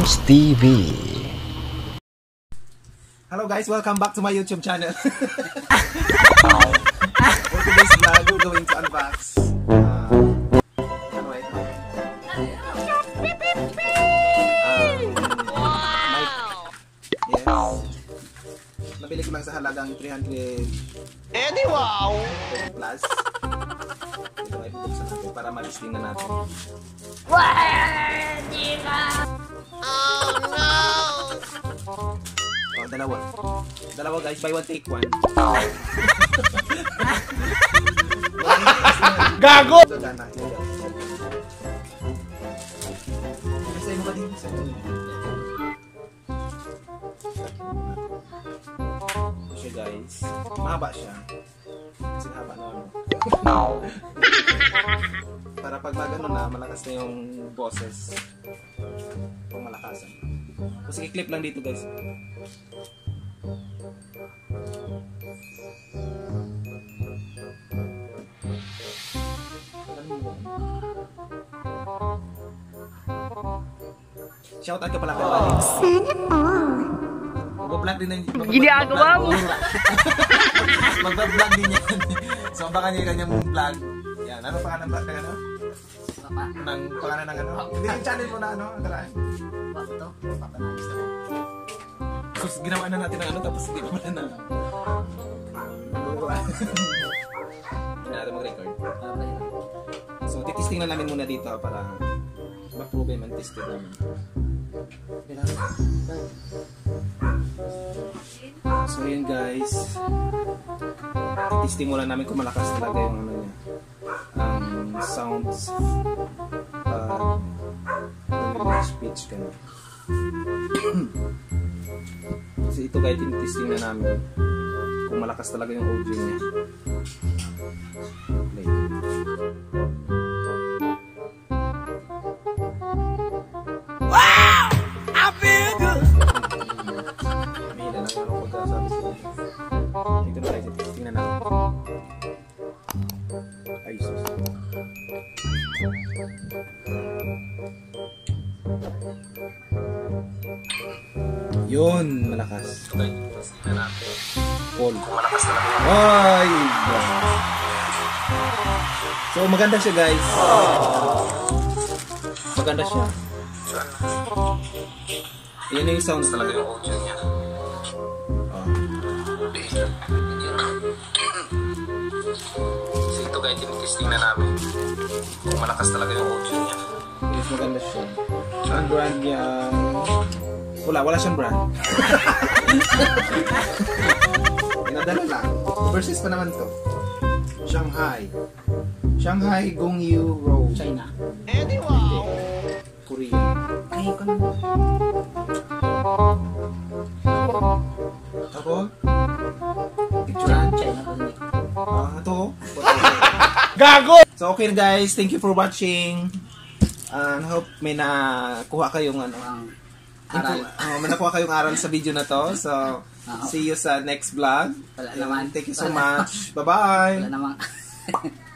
James TV. Hello guys, welcome back to my YouTube channel. For today's vlog, we're going to unbox mic. Yes. Nabili ko lang sa halagang 300 wow! plus. Ito ay bubuksan natin para ma-listing na natin. Oh no! Oh, dalawa guys, buy one take one. Gago! Kasi mo ka din sa siya guys. Mahaba siya. Kasi haba na ano. Para pag magano na, malakas na yung boses. Pang malakasan. Kasi i-clip lang dito guys. Shout out ka pala kay Wally. Mag-vlog din na ginagawa mo. Mag-vlog din yan. So baka niya kanyang vlog. Yan, ano pangalan ba? Ano? Nang pangalan ng ano? Hindi yung channel mo na ano? Andalaan? Papa to? Papa na gusto mo. So ginawa na natin ang ano tapos hindi pa pala na. Hindi natin mag-record. So titisting na namin muna dito para ma-prove man tested namin. So yun guys, testing muna namin kung malakas talaga yung ano niya, sounds, speech ka na. Kasi ito guys, testing na namin kung malakas talaga yung audio niya. Play. Dito na tayo, tingnan natin. Ay, sus. Yun, malakas. Tingnan natin. Paul. Malakas talaga. Ay! So, maganda siya guys. Maganda siya. Yan yung sounds talaga yung audio niya. Kasi ito guys, tinitesting na namin kung malakas talaga yung audio niya. Yes, maganda siya. Ang brand niya, wala siyang brand. Pinadala lang. Overseas pa naman to. Shanghai Gongyu Road, China. Wow! Korea. Ay, ko naman. Ako? Picturean? China ba niya? Ito? Gago! So okay guys, thank you for watching. I hope may nakuha kayong ano, may nakuha kayong aral sa video na to. So, see you sa next vlog. Wala naman. Thank you so much. Bye-bye! Wala naman.